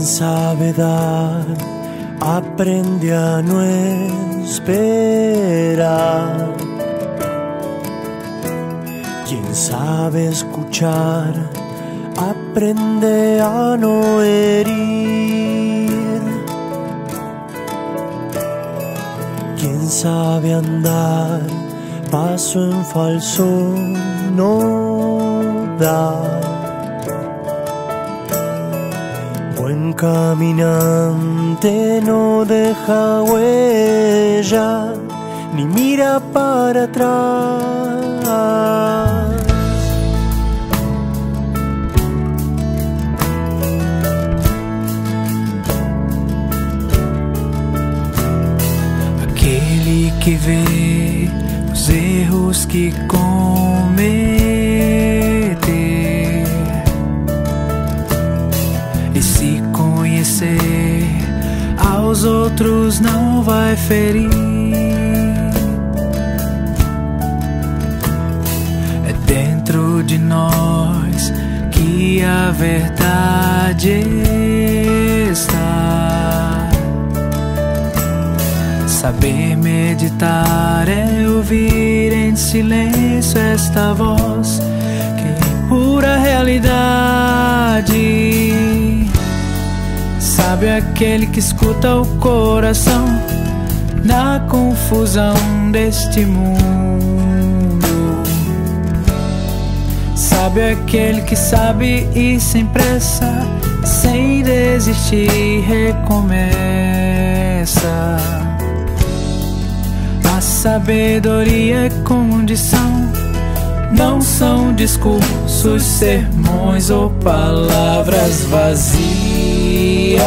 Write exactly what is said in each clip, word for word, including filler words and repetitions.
sabe dar, aprende a no esperar. Quien sabe escuchar, aprende a no herir. Quien sabe andar, paso en falso no da. Buen caminante no deja huella, ni mira para atrás. Aquele que vê os erros que cometer e se conhecer aos outros não vai ferir. É dentro de nós que a verdade está. Saber meditar é ouvir em silêncio esta voz que é pura realidade. Sabe aquele que escuta o coração na confusão deste mundo. Sabe aquele que sabe ir sem pressa, sem desistir, recomeça. A sabedoria é condição, não são discursos, sermões ou palavras vazias.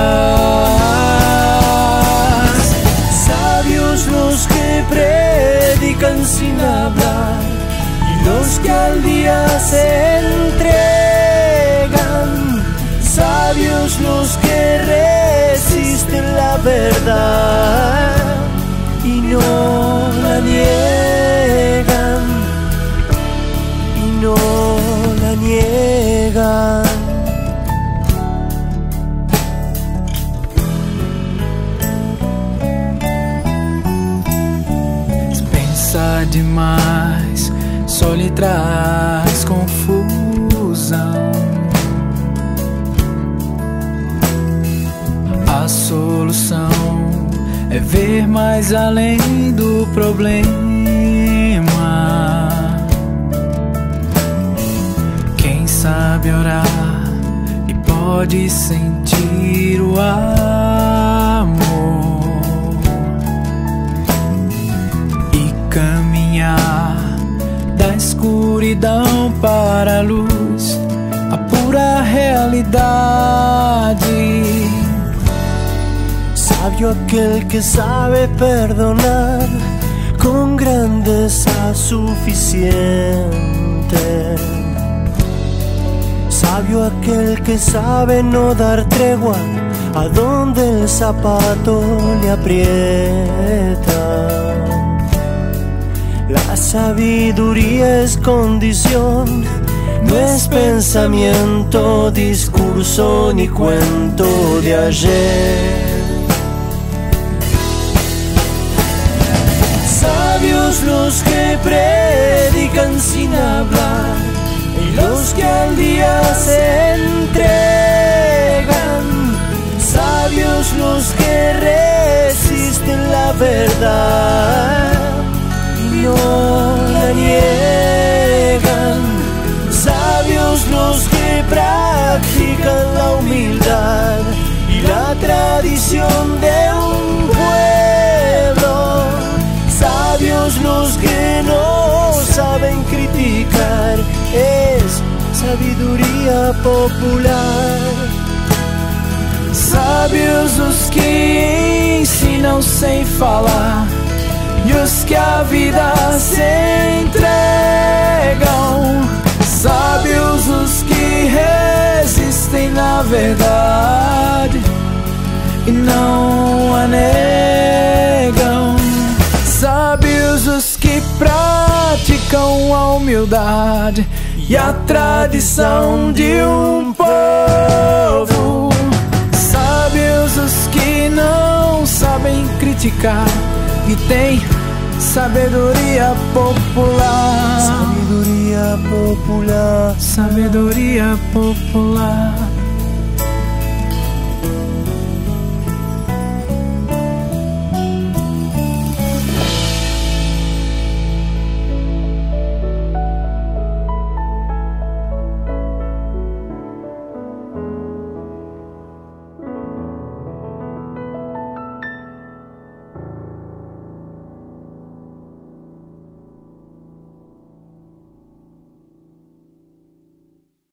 Sabios los que predican sin hablar y los que al día se entregan. Sabios los que resisten la verdad y no la niegan, y no la niegan. Pensa demais, só lhe traz confusão. A solução é ver mais além do problema. Quem sabe orar e pode sentir o amor e caminhar da escuridão para a luz, a pura realidade. Sabio aquel que sabe perdonar con grandeza suficiente. Sabio aquel que sabe no dar tregua a donde el zapato le aprieta. La sabiduría es condición, no es pensamiento, discurso ni cuento de ayer. Sabios los que predican sin hablar y los que al día se entregan. Sabios los que resisten la verdad y no la niegan. Sabios los que practican la humildad y la tradición de un pueblo. Sabios los que no saben criticar, es sabiduría popular. Sábios os que ensinam sem falar e os que a vida se entregam. Sábios os que resistem na verdade e não a negam. Sábios os que praticam a humildade e a tradição de um povo. sábios os que não sabem criticar e tem sabedoria popular. Sabedoria popular. Sabedoria popular.